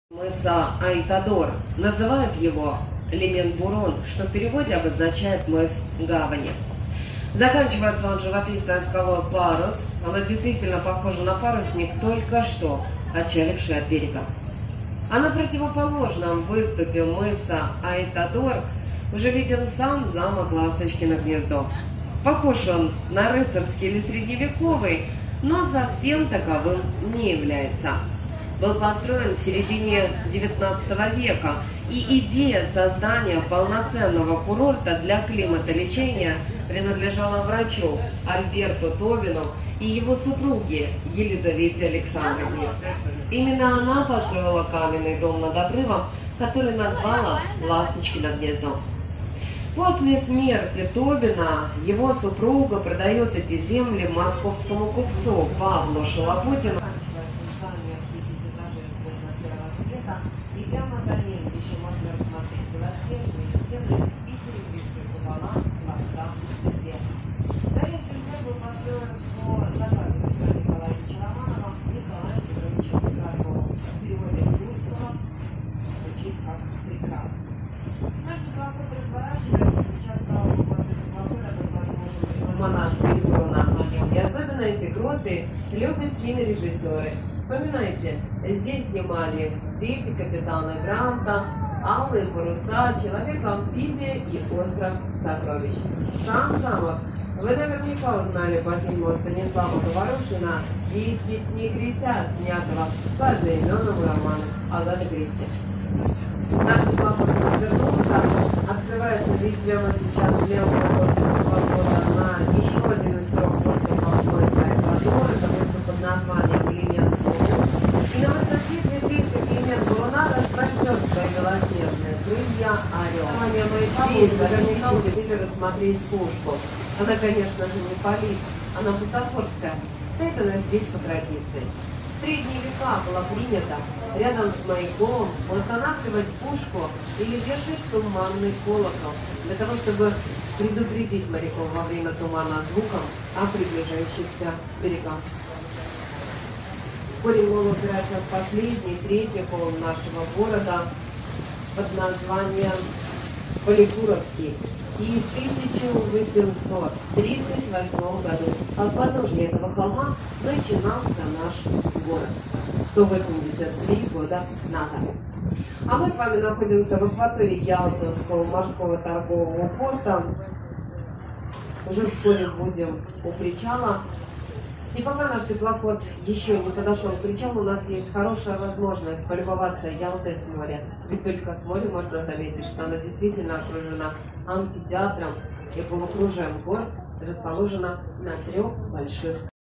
Мыса Айтадор. Называют его Лимен-Бурон, что в переводе обозначает мыс гавани. Заканчивается он живописной скалой Парус. Она действительно похожа на парусник, только что отчаливший от берега. А на противоположном выступе мыса Айтадор уже виден сам замок Ласточкино гнездо. Похож он на рыцарский или средневековый, но совсем таковым не является. Был построен в середине XIX века, и идея создания полноценного курорта для климатолечения принадлежала врачу Альберту Тобину и его супруге Елизавете Александровне. Именно она построила каменный дом над обрывом, который назвала Ласточкино гнездо. После смерти Тобина его супруга продает эти земли московскому купцу Павлу Шалопутину. И прямо за ним еще можно рассмотреть белоснежные стены и серебристые купола дворца Свет. Дворец был построен по заказу Петра Николаевича Романова Николая Петровича Петровского. В переводе с русского звучит как «прекрасно». Наш теплоход разворачивается, сейчас правого борта теплохода расположен монашеский Бруно. И особенно эти гроты любят кинорежиссеры. Вспоминайте, здесь снимали «Дети капитана Гранта», «Алые паруса», «Человек-амфибия» и «Остров сокровищ». Сам замок вы наверняка узнали по фильму Станислава Говорухина «10 негритят», снятого по одноименному роману Агаты Кристи. Наш теплоход развернулся, открывается вид прямо сейчас слева после теплохода на еще один из трех воздухов поезда Эквадора, это выступ под названием Лимен-Бурон. И на высоте 2000 Лимен-Буруна распростет свои белоснежные крылья орел. Здесь наверняка удивили рассмотреть пушку. Она, конечно же, не полит, она бутафорская. Стоит она здесь по традиции. В средние века было принято рядом с маяком устанавливать пушку или вешать туманный колокол, для того, чтобы предупредить моряков во время тумана звуком о приближающихся берегах. Вскоре мы упирается в последний, третий холм нашего города под названием Поликуровский. И в 1838 году от подножия этого холма начинался наш город. 183 года назад. А мы с вами находимся в акватории Ялтинского морского торгового порта. Уже вскоре будем у причала. И пока наш теплоход еще не подошел к причалу, у нас есть хорошая возможность полюбоваться Ялтой с моря. Ведь только с моря можно заметить, что она действительно окружена амфитеатром и полукружием гор, расположена на трех больших